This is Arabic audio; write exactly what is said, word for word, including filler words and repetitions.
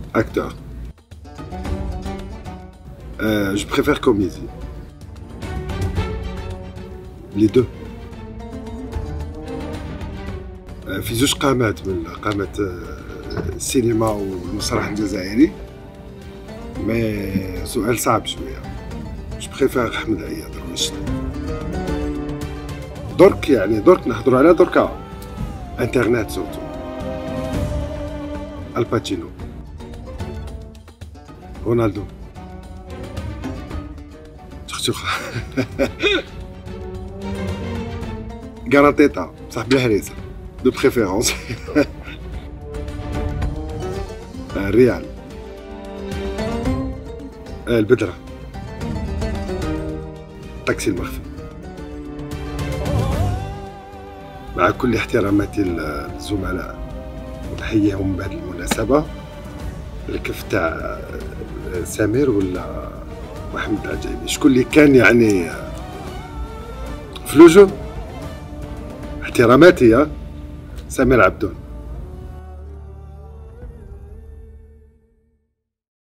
Acteur. Euh, je préfère comédie. Les deux. Euh, في زوج قامات من قامات السينما والمسرح الجزائري. مي سؤال صعب شوية. جو بريفير أحمد عياض روشد. درك يعني درك نهضروا على دركا انترنت سورتو. الباتشينو. رونالدو. تختوخ. غارانتيتا صاحب الهريسة دو بريفيرونس. الريال. البدرة. الطاكسي المخفي. مع كل احتراماتي للزملاء ونحييهم بهذه المناسبة، الكف تاع سمير ولا محمد العجيبي، شكون اللي كان يعني في لوجو؟ احتراماتي يا سمير عبدون.